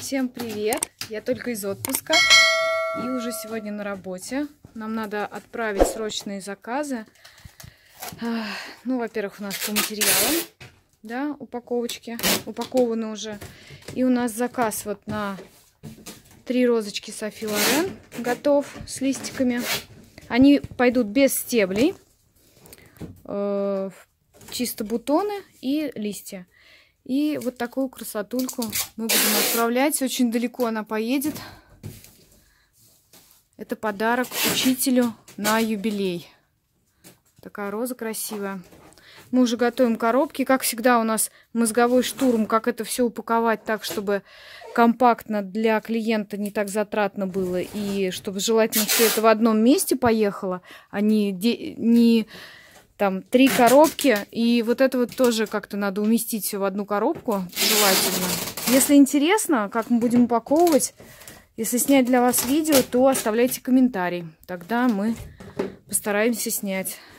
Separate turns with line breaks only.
Всем привет! Я только из отпуска и уже сегодня на работе. Нам надо отправить срочные заказы. Ну, во-первых, у нас по материалам, да, упаковочки упакованы уже. И у нас заказ вот на 3 розочки Софи Лорен готов с листиками. Они пойдут без стеблей, чисто бутоны и листья. И вот такую красотульку мы будем отправлять. Очень далеко она поедет. Это подарок учителю на юбилей. Такая роза красивая. Мы уже готовим коробки. Как всегда у нас мозговой штурм, как это все упаковать так, чтобы компактно для клиента, не так затратно было. И чтобы желательно все это в одном месте поехало, а не там 3 коробки. И вот это вот тоже как-то надо уместить все в одну коробку, желательно. Если интересно, как мы будем упаковывать, если снять для вас видео, то оставляйте комментарий. Тогда мы постараемся снять.